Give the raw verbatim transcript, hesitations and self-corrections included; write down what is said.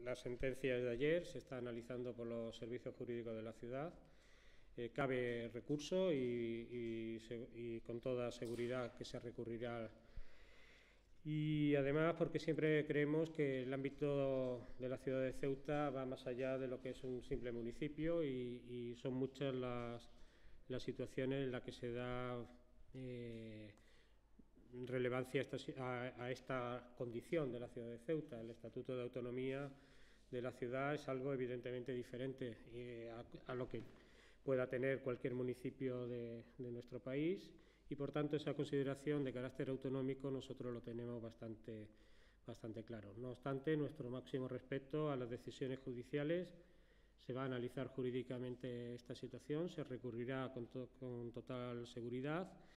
la sentencia de ayer se está analizando por los servicios jurídicos de la ciudad. Eh, cabe recurso y, y, y con toda seguridad que se recurrirá. Y además porque siempre creemos que el ámbito de la ciudad de Ceuta va más allá de lo que es un simple municipio y, y son muchas las, las situaciones en las que se da eh, relevancia a esta, a, a esta condición de la ciudad de Ceuta. El Estatuto de Autonomía de la ciudad es algo evidentemente diferente eh, a, a lo que pueda tener cualquier municipio de, de nuestro país y, por tanto, esa consideración de carácter autonómico nosotros lo tenemos bastante, bastante claro. No obstante, nuestro máximo respeto a las decisiones judiciales. Se va a analizar jurídicamente esta situación, se recurrirá con, to con total seguridad